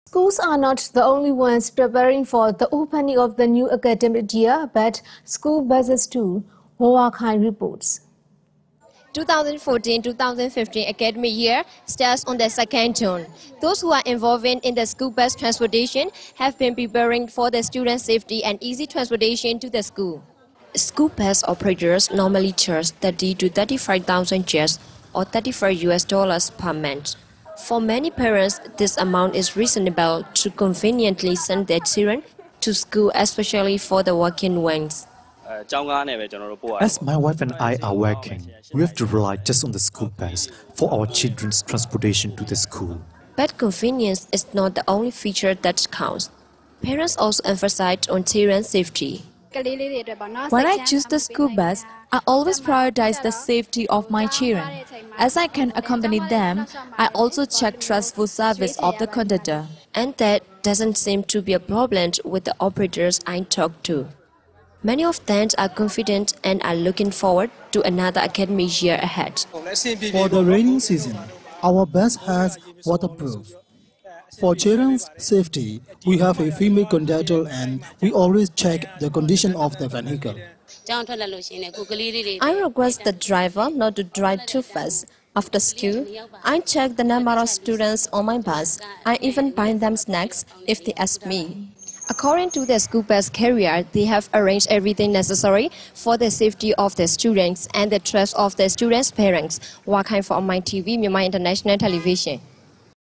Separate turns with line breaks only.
Schools are not the only ones preparing for the opening of the new academic year, but school buses too, Hoa Khai reports.
2014-2015 academic year starts on the 2nd June. Those who are involved in the school bus transportation have been preparing for the student safety and easy transportation to the school. School bus operators normally charge 30 to 35,000 Kyats or $35 per month. For many parents, this amount is reasonable to conveniently send their children to school, especially for the working ones.
As my wife and I are working, we have to rely just on the school bus for our children's transportation to the school.
But convenience is not the only feature that counts. Parents also emphasize on children's safety.
When I choose the school bus, I always prioritize the safety of my children. As I can accompany them, I also check trustful service of the conductor.
And that doesn't seem to be a problem with the operators I talk to. Many of them are confident and are looking forward to another academic year ahead.
For the rainy season, our bus has waterproof. For children's safety, we have a female conductor and we always check the condition of the vehicle.
I request the driver not to drive too fast. After school, I check the number of students on my bus. I even buy them snacks if they ask me. According to the school bus carrier, they have arranged everything necessary for the safety of the students and the trust of the students' parents. Hoa Khai for My TV, Myanmar International Television.